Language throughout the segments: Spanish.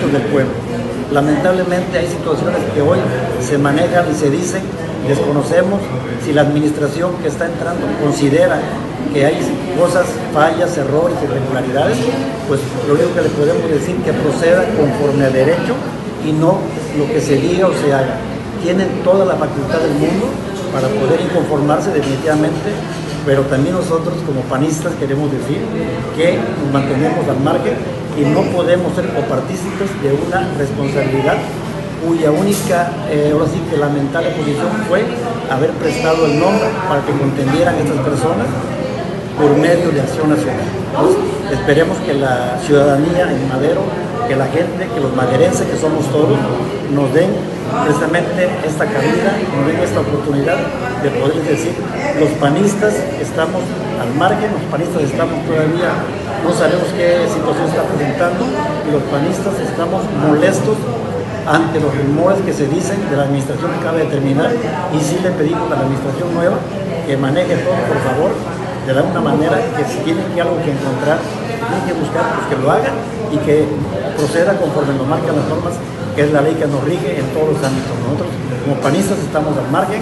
derechos del pueblo. Lamentablemente hay situaciones que hoy se manejan y se dicen, desconocemos si la administración que está entrando considera que hay cosas, fallas, errores, irregularidades, pues lo único que le podemos decir es que proceda conforme a derecho y no lo que se diga o se haga. Tienen toda la facultad del mundo para poder inconformarse definitivamente, pero también nosotros como panistas queremos decir que nos mantenemos al margen y no podemos ser copartícipes de una responsabilidad cuya única, ahora sí que lamentable posición fue haber prestado el nombre para que contendieran estas personas por medio de Acción Nacional. Entonces, esperemos que la ciudadanía en Madero, que la gente, que los maderenses, que somos todos, nos den precisamente esta cabida, nos den esta oportunidad de poder decir, los panistas estamos al margen, los panistas estamos todavía, no sabemos qué situación está presentando, y los panistas estamos molestos ante los rumores que se dicen de la administración que acaba de terminar, y sí le pedimos a la administración nueva que maneje todo, por favor, de alguna manera, que si tienen algo que encontrar, tienen que buscar, pues que lo hagan y que proceda conforme nos marcan las normas, que es la ley que nos rige en todos los ámbitos. Nosotros como panistas estamos al margen,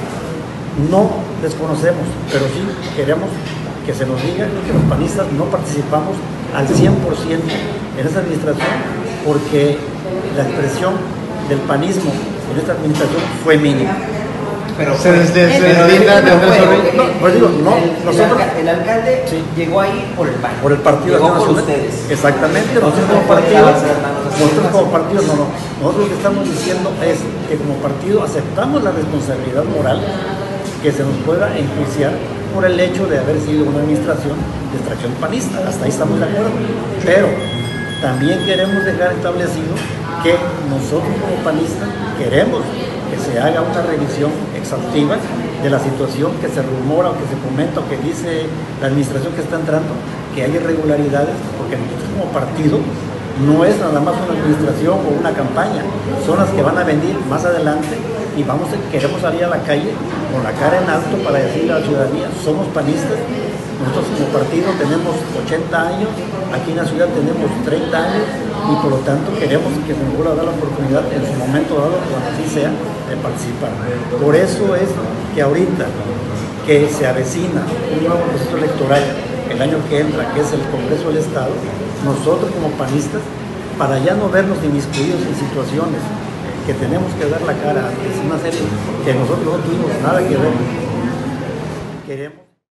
no desconocemos, pero sí queremos que se nos diga que los panistas no participamos al 100% en esta administración, porque la expresión del panismo en esta administración fue mínima. Pero se deslinda de Andrés Oreille. Pues digo, no, nosotros... El alcalde sí llegó ahí por el PAN. Por el Partido Llegó Nacional. por ustedes. Exactamente, nosotros como partido, nosotros lo que estamos diciendo es que como partido aceptamos la responsabilidad moral que se nos pueda enjuiciar por el hecho de haber sido una administración de extracción panista. Hasta ahí estamos de acuerdo. Pero también queremos dejar establecido que nosotros como panistas queremos que se haga una revisión exhaustiva de la situación que se rumora o que se comenta o que dice la administración que está entrando, que hay irregularidades, porque nosotros como partido no es nada más una administración o una campaña, son las que van a venir más adelante y queremos salir a la calle con la cara en alto para decirle a la ciudadanía, somos panistas, nosotros como partido tenemos 80 años, aquí en la ciudad tenemos 30 años y por lo tanto queremos que se nos vuelva a dar la oportunidad en su momento dado, cuando así sea, de participar. Por eso es que ahorita que se avecina un nuevo proceso electoral el año que entra, que es el Congreso del Estado, nosotros como panistas, para ya no vernos inmiscuidos en situaciones que tenemos que dar la cara, es una serie que nosotros no tuvimos nada que ver, queremos